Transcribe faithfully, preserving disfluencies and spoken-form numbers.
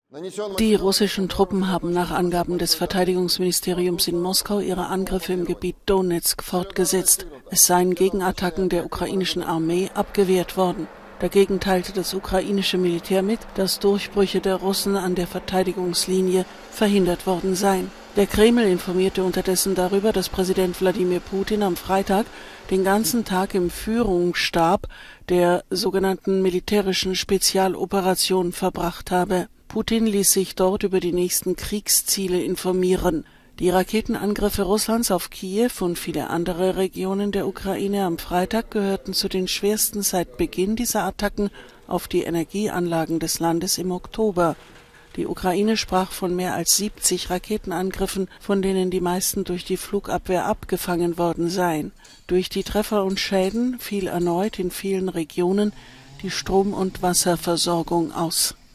Die russischen Truppen haben nach Angaben des Verteidigungsministeriums in Moskau ihre Angriffe im Gebiet Donezk fortgesetzt. Es seien Gegenattacken der ukrainischen Armee abgewehrt worden. Dagegen teilte das ukrainische Militär mit, dass Durchbrüche der Russen an der Verteidigungslinie verhindert worden seien. Der Kreml informierte unterdessen darüber, dass Präsident Wladimir Putin am Freitag den ganzen Tag im Führungsstab der sogenannten militärischen Spezialoperation verbracht habe. Putin ließ sich dort über die nächsten Kriegsziele informieren. Die Raketenangriffe Russlands auf Kiew und viele andere Regionen der Ukraine am Freitag gehörten zu den schwersten seit Beginn dieser Attacken auf die Energieanlagen des Landes im Oktober. Die Ukraine sprach von mehr als siebzig Raketenangriffen, von denen die meisten durch die Flugabwehr abgefangen worden seien. Durch die Treffer und Schäden fiel erneut in vielen Regionen die Strom- und Wasserversorgung aus.